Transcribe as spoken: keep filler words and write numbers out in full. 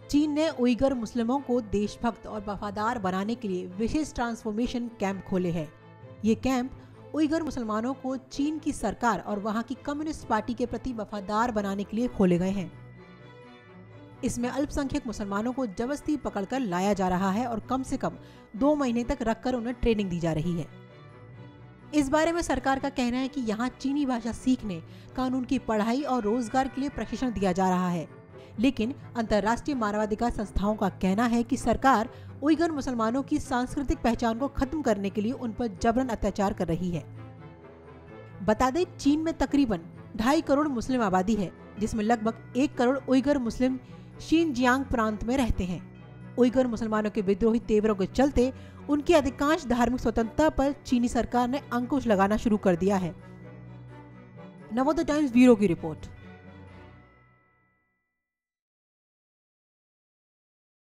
चीन ने उइगर मुस्लिमों को देशभक्त और वफादार बनाने के लिए विशेष ट्रांसफॉर्मेशन कैंप खोले हैं। ये कैंप उइगर मुसलमानों को चीन की सरकार और वहां की कम्युनिस्ट पार्टी के प्रति वफादार बनाने के लिए खोले गए हैं। इसमें अल्पसंख्यक मुसलमानों को जबरदस्ती पकड़कर लाया जा रहा है और कम से कम दो महीने तक रखकर उन्हें ट्रेनिंग दी जा रही है। इस बारे में सरकार का कहना है कि यहाँ चीनी भाषा सीखने, कानून की पढ़ाई और रोजगार के लिए प्रशिक्षण दिया जा रहा है। लेकिन अंतर्राष्ट्रीय मानवाधिकार संस्थाओं का कहना है कि सरकार उइगर मुसलमानों की सांस्कृतिक पहचान को खत्म करने के लिए उन पर जबरन अत्याचार कर रही है। बता दें, चीन में तकरीबन ढाई करोड़ मुस्लिम आबादी है, जिसमें लगभग एक करोड़ उइगर मुस्लिम शिनजियांग प्रांत में रहते हैं। उइगर मुसलमानों के विद्रोही तेवरों के चलते उनकी अधिकांश धार्मिक स्वतंत्रता पर चीनी सरकार ने अंकुश लगाना शुरू कर दिया है। नवोदय टाइम्स ब्यूरो की रिपोर्ट।